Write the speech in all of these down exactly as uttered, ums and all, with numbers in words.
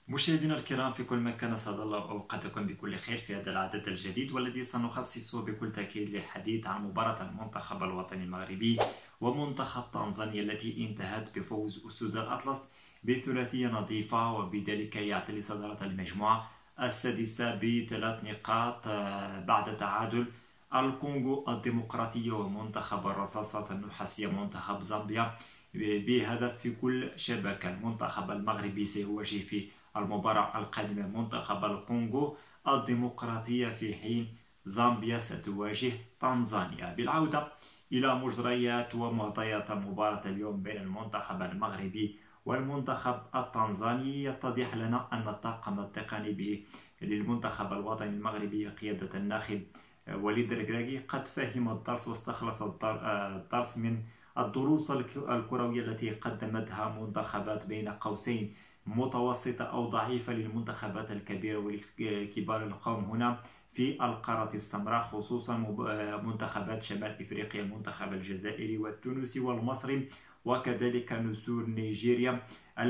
مشاهدينا الكرام في كل مكان، أسعد الله أوقاتكم بكل خير في هذا العدد الجديد، والذي سنخصصه بكل تأكيد للحديث عن مباراة المنتخب الوطني المغربي ومنتخب تنزانيا التي انتهت بفوز أسود الأطلس بثلاثية نظيفة، وبذلك يعتلي صدارة المجموعة السادسة بثلاث نقاط بعد تعادل الكونغو الديمقراطية ومنتخب الرصاصات النحاسية منتخب زامبيا بهدف في كل شبكة. المنتخب المغربي سيواجه في المباراة القادمة منتخب الكونغو الديمقراطية، في حين زامبيا ستواجه تنزانيا. بالعودة إلى مجريات ومعطيات مباراة اليوم بين المنتخب المغربي والمنتخب التنزاني، يتضح لنا أن الطاقم التقني للمنتخب الوطني المغربي بقيادة الناخب وليد الركراكي قد فهم الدرس واستخلص الدرس من الدروس الكروية التي قدمتها منتخبات بين قوسين متوسطة أو ضعيفة للمنتخبات الكبيرة ولكبار القوم هنا في القارة السمراء، خصوصا منتخبات شمال إفريقيا، المنتخب الجزائري والتونسي والمصري، وكذلك نسور نيجيريا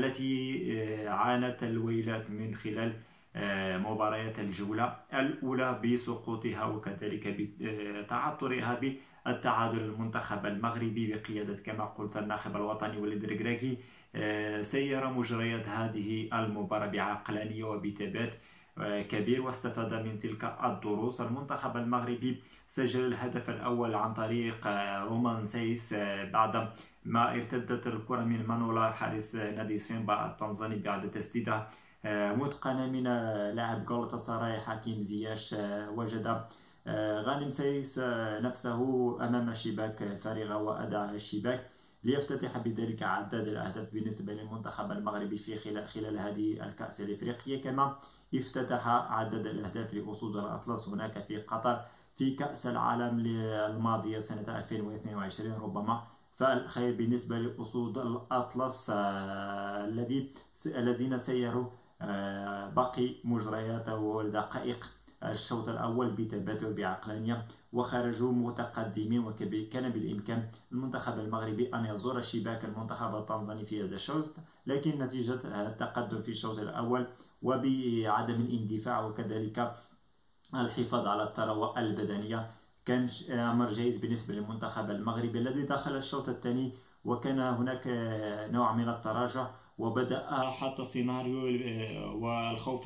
التي عانت الويلات من خلال مباريات الجولة الأولى بسقوطها وكذلك بتعثرها بالتعادل. المنتخب المغربي بقيادة كما قلت الناخب الوطني وليد الركراكي سير مجريات هذه المباراة بعقلانية وبثبات كبير واستفاد من تلك الدروس. المنتخب المغربي سجل الهدف الأول عن طريق رومان سايس بعد ما ارتدت الكرة من مانولا حارس نادي سيمبا التنزاني بعد تسديدها متقنة من لاعب غلطة سراي حكيم زياش. وجد غانم سايس نفسه أمام الشباك فارغة وأدى على الشباك ليفتتح بذلك عداد الأهداف بالنسبة للمنتخب المغربي في خلال, خلال هذه الكأس الإفريقية، كما افتتح عداد الأهداف لأسود الأطلس هناك في قطر في كأس العالم الماضية سنة ألفين واثنين وعشرين. ربما فالخير بالنسبة لأسود الأطلس الذي الذين سيروا باقي مجريات ودقائق الشوط الأول بثبات وبعقلانية وخرجوا متقدمين، وكان بالإمكان المنتخب المغربي أن يزور شباك المنتخب التنزاني في هذا الشوط، لكن نتيجة التقدم في الشوط الأول وبعدم الاندفاع وكذلك الحفاظ على الثروة البدنية كان أمر جيد بالنسبة للمنتخب المغربي الذي دخل الشوط الثاني وكان هناك نوع من التراجع، وبدأ حتى سيناريو والخوف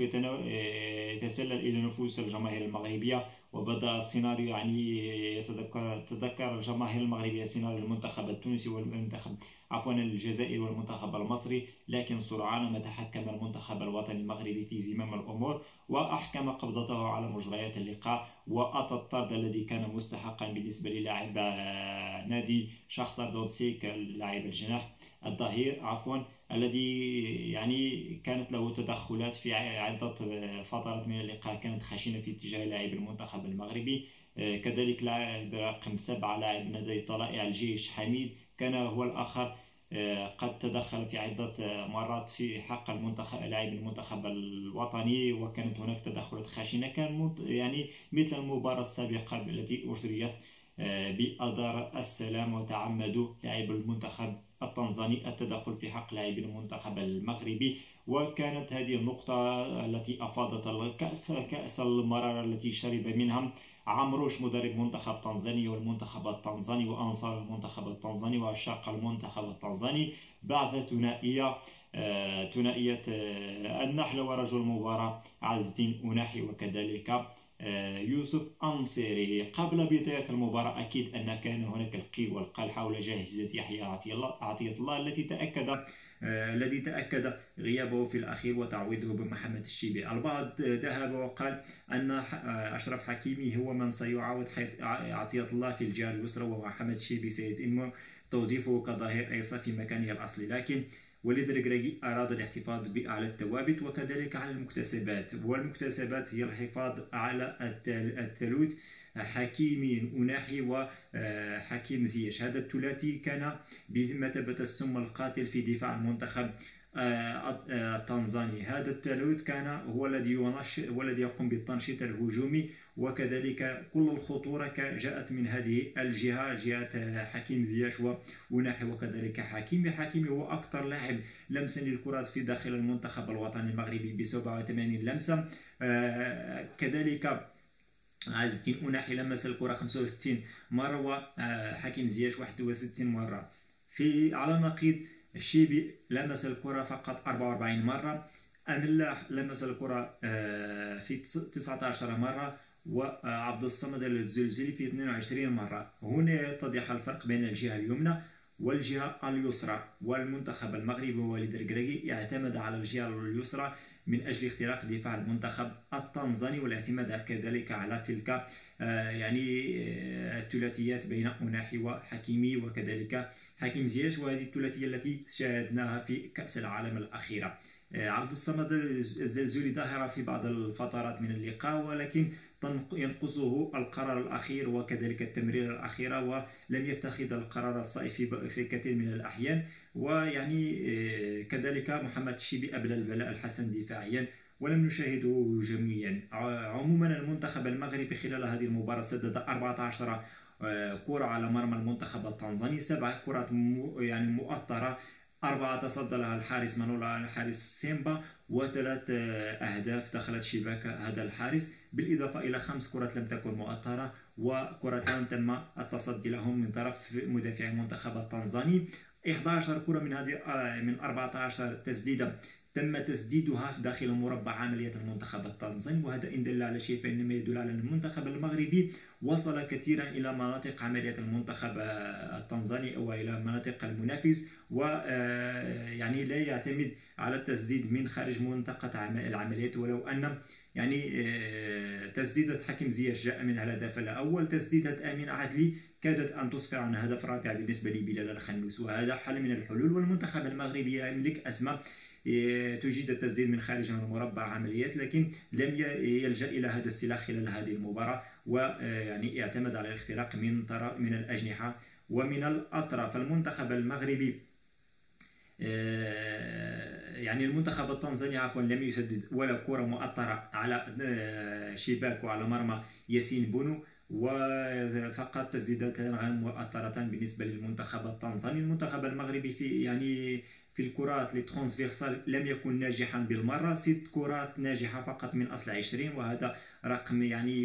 يتسلل إلى نفوس الجماهير المغربية، وبدأ السيناريو يعني يتذكر تذكر الجماهير المغربية سيناريو المنتخب التونسي والمنتخب عفوا الجزائري والمنتخب المصري، لكن سرعان ما تحكم المنتخب الوطني المغربي في زمام الأمور وأحكم قبضته على مجريات اللقاء، وأتى الطرد الذي كان مستحقا بالنسبة للاعب نادي شاختار دونسيك اللاعب الجناح الظهير عفوا الذي يعني كانت له تدخلات في عدة فترات من اللقاء كانت خشنة في اتجاه لاعب المنتخب المغربي. كذلك لاعب رقم سبعة لاعب نادي طلائع الجيش حميد كان هو الآخر قد تدخل في عدة مرات في حق المنتخب لاعب المنتخب الوطني، وكانت هناك تدخلات خشنة كان يعني مثل المباراة السابقة التي أجريت بأدار السلام وتعمدوا لاعب المنتخب التنزاني التدخل في حق لاعب المنتخب المغربي، وكانت هذه النقطة التي أفاضت الكأس كأس المرارة التي شرب منها عمروش مدرب منتخب تنزانيا والمنتخب التنزاني وأنصار المنتخب التنزاني وعشاق المنتخب التنزاني بعد ثنائية ثنائية النحل ورجل المباراة عز الدين أناحي وكذلك يوسف أنصيري. قبل بداية المباراة أكيد أن كان هناك القيل والقال حول جاهزية يحيى عطية الله التي تأكد الذي تأكد غيابه في الأخير وتعويضه بمحمد الشيبي. البعض ذهب وقال أن أشرف حكيمي هو من سيعاود عطية الله في الجهة اليسرى، ومحمد الشيبي سيتم توظيفه كظهير أيسر في مكانه الأصلي، لكن وليد الركراكي أراد الاحتفاظ على الثوابت وكذلك على المكتسبات، والمكتسبات هي الحفاظ على الثالوث حكيمي أناحي وحكيم زياش. هذا الثلاثي كان بمثابة السم القاتل في دفاع المنتخب التنزاني. هذا الثالوث كان هو الذي ينشط هو الذي يقوم بالتنشيط الهجومي، وكذلك كل الخطورة جاءت من هذه الجهة، جهة حكيم زياش وأناحي وكذلك حكيمي. حكيمي هو أكثر لاعب لمسا للكرات في داخل المنتخب الوطني المغربي ب سبعة وثمانين لمسة. كذلك عز الدين أناحي لمس الكرة خمسة وستين مرة، وحكيم زياش واحد وستين مرة. في على نقيض الشيبي لمس الكرة فقط أربعة وأربعين مرة، أملاح لمس الكرة في تسعة عشر مرة، وعبد الصمد الزلزلي في اثنين وعشرين مرة. هنا يتضح الفرق بين الجهة اليمنى والجهة اليسرى، والمنتخب المغربي والد الركراكي اعتمد على الجهة اليسرى من أجل اختراق دفاع المنتخب التنزاني، والاعتماد كذلك على تلك يعني الثلاثيات بين أناحي وحكيمي وكذلك حكيم زياش، وهذه الثلاثية التي شاهدناها في كأس العالم الأخيرة. عبد الصمد الزلزلي ظاهر في بعض الفترات من اللقاء، ولكن ينقصه القرار الأخير وكذلك التمرير الأخيرة، ولم يتخذ القرار الصائب في كثير من الأحيان. ويعني كذلك محمد الشيبي أبلى البلاء الحسن دفاعيا ولم نشاهده هجوميا. عموما المنتخب المغربي خلال هذه المباراة سدد أربعة عشر كرة على مرمى المنتخب التنزاني، سبع كرات يعني مؤطرة، أربعة تصدى لها الحارس مانولا الحارس سيمبا، وثلاث أهداف دخلت شباك هذا الحارس، بالإضافة إلى خمس كرات لم تكن مؤطرة، وكرتان تم التصدي لهم من طرف مدافع المنتخب التنزاني. إحدى عشرة كرة من هذه من أربعة عشر تسديدة تم تسديدها في داخل مربع عملية المنتخب التنزاني، وهذا إن دل على شيء فإنما يدل على أن المنتخب المغربي وصل كثيرا إلى مناطق عملية المنتخب التنزاني وإلى مناطق المنافس، ويعني لا يعتمد على التسديد من خارج منطقة العمليات، ولو أن يعني تسديدة حكيم زياش جاء من الهدف الأول، تسديدة أمين عدلي كادت أن تصفر عن هدف رابع بالنسبة لبلال الخنوس، وهذا حل من الحلول. والمنتخب المغربي يملك أسماء تجيد التسديد من خارج المربع عمليات، لكن لم يلجأ إلى هذا السلاح خلال هذه المباراة، ويعني اعتمد على الاختراق من طرف من الأجنحة ومن الأطراف. المنتخب المغربي يعني المنتخب التنزاني عفوا لم يسدد ولا كرة مؤطرة على شباك وعلى مرمى ياسين بونو، وفقط تسديدات غير مؤطرة بالنسبة للمنتخب التنزاني. المنتخب المغربي في يعني في الكرات لي ترانسفيرسال لم يكن ناجحا بالمرة، ست كرات ناجحة فقط من أصل عشرين، وهذا رقم يعني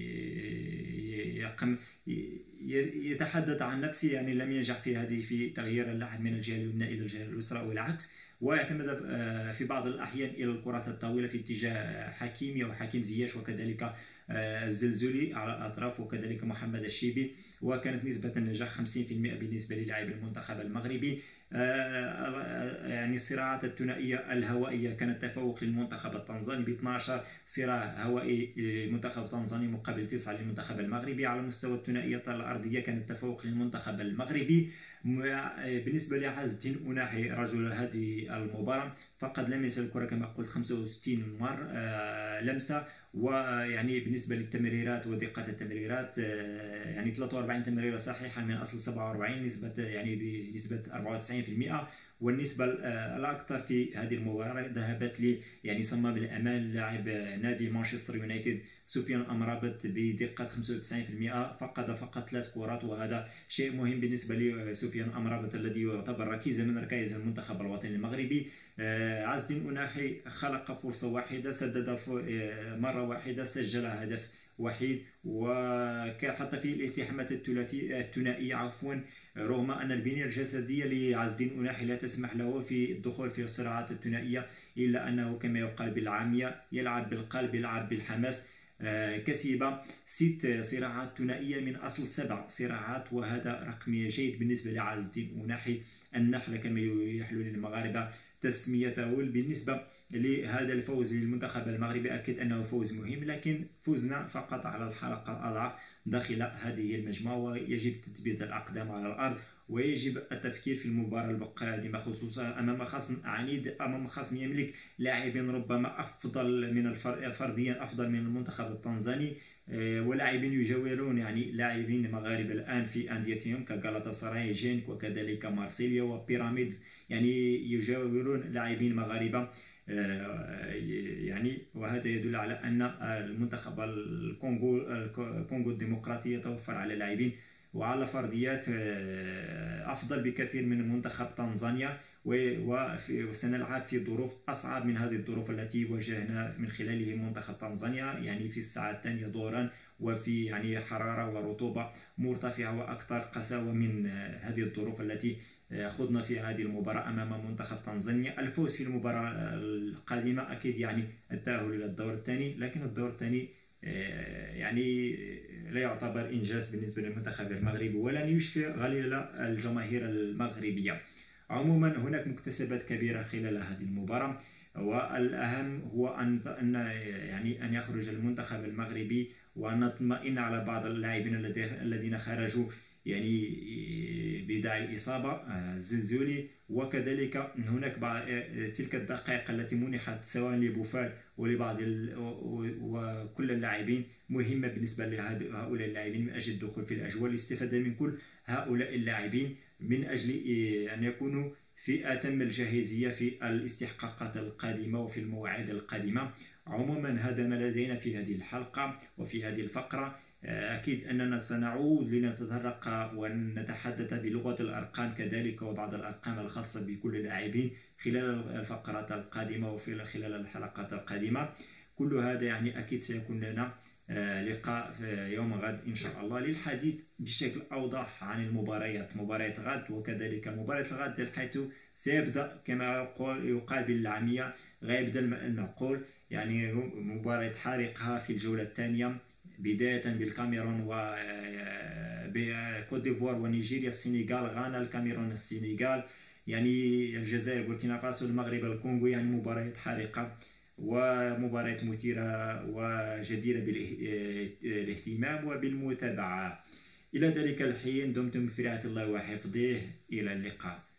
رقم يتحدث عن نفسه، يعني لم ينجح في هذه في تغيير اللاعب من الجهة اليمنى إلى الجهة اليسرى والعكس، واعتمد في بعض الأحيان إلى الكرات الطويلة في اتجاه حكيمي أو حكيم زياش وكذلك الزلزلي على الأطراف وكذلك محمد الشيبي، وكانت نسبة النجاح خمسين بالمئة بالنسبة للاعب المنتخب المغربي. يعني الصراعات الثنائية الهوائية كانت تفوق للمنتخب التنزاني ب اثنا عشر صراع هوائي للمنتخب التنزاني مقابل تسعة للمنتخب المغربي. على مستوى الثنائية الأرضية كانت تفوق للمنتخب المغربي. بالنسبة لعز الدين أناحي رجل هذه المباراة فقد لمس الكرة كما قلت خمسة وستين مرة لمسة، ويعني بالنسبة للتمريرات ودقة التمريرات يعني ثلاثة وأربعين تمريرة صحيحة من أصل سبعة وأربعين، نسبة يعني بنسبة أربعة وتسعين بالمئة. والنسبة الأكثر في هذه المباراة ذهبت لي يعني صمام الأمان لاعب نادي مانشستر يونايتد سفيان أمرابط بدقة خمسة وتسعين بالمئة، فقد فقط ثلاث كرات، وهذا شيء مهم بالنسبة لسفيان أمرابط الذي يعتبر ركيزا من ركائز المنتخب الوطني المغربي. عز الدين أناحي خلق فرصة واحدة، سدد مرة واحدة، سجل هدف وحيد، وحتى في الالتحامات الثنائية عفوا رغم أن البنية الجسدية لعز الدين أناحي لا تسمح له في الدخول في الصراعات الثنائية، إلا أنه كما يقال بالعامية يلعب بالقلب يلعب بالحماس. كسب ست صراعات ثنائية من أصل سبع صراعات، وهذا رقم جيد بالنسبة لعز الدين أناحي النحل كما يحلو للمغاربة تسميته. بالنسبة لهذا الفوز للمنتخب المغربي أكيد أنه فوز مهم، لكن فوزنا فقط على الحلقة الأضعف داخل هذه المجموعة، ويجب تثبيت الأقدام على الأرض ويجب التفكير في المباراة القادمة خصوصا أمام خصم عنيد، أمام خصم يملك لاعبين ربما أفضل من الفر... فرديا أفضل من المنتخب التنزاني، ولاعبين يجاورون يعني لاعبين مغاربة الآن في أنديتهم كغالاتا سراي، جينك، وكذلك مارسيليا وبيراميدز، يعني يجاورون لاعبين مغاربة يعني. وهذا يدل على أن المنتخب الكونغو الكونغو الديمقراطية توفر على لاعبين وعلى فرديات أفضل بكثير من منتخب تنزانيا، وسنلعب في ظروف أصعب من هذه الظروف التي واجهنا من خلاله منتخب تنزانيا، يعني في الساعة الثانية ظهرا، وفي يعني حرارة ورطوبة مرتفعة وأكثر قساوة من هذه الظروف التي خضنا في هذه المباراة أمام منتخب تنزانيا. الفوز في المباراة القادمة أكيد يعني التأهل إلى الدور الثاني، لكن الدور الثاني يعني لا يعتبر إنجاز بالنسبة للمنتخب المغربي ولن يشفي غليل الجماهير المغربية. عموما هناك مكتسبات كبيرة خلال هذه المباراة، والأهم هو أن يعني أن يخرج المنتخب المغربي، وأن نطمئن على بعض اللاعبين الذين خرجوا يعني بداعي الإصابة الزلزولي، وكذلك هناك بعض تلك الدقائق التي منحت سواء لبوفال ولبعض وكل اللاعبين مهمة بالنسبة لهؤلاء اللاعبين من أجل الدخول في الأجواء، الاستفادة من كل هؤلاء اللاعبين من أجل أن يكونوا في أتم الجاهزية في الاستحقاقات القادمة وفي المواعيد القادمة. عموما هذا ما لدينا في هذه الحلقة وفي هذه الفقرة. أكيد أننا سنعود لنتطرق ونتحدث بلغة الأرقام كذلك وبعض الأرقام الخاصة بكل اللاعبين خلال الفقرات القادمة وفي خلال الحلقات القادمة. كل هذا يعني أكيد سيكون لنا لقاء يوم غد إن شاء الله للحديث بشكل أوضح عن المباريات، مباريات غد وكذلك مباراة الغد، حيث سيبدأ كما يقال بالعامية غيبدأ المعقول، يعني مباراة حارقة في الجولة الثانية بداية بالكاميرون وكوت ديفوار ونيجيريا، السنغال، غانا، الكاميرون، السنغال، يعني الجزائر، بوركينا فاسو، المغرب، الكونغو، يعني مباريات حارقة ومباريات مثيرة وجديرة بالاهتمام وبالمتابعة. إلى ذلك الحين دمتم في رعاية الله وحفظه، إلى اللقاء.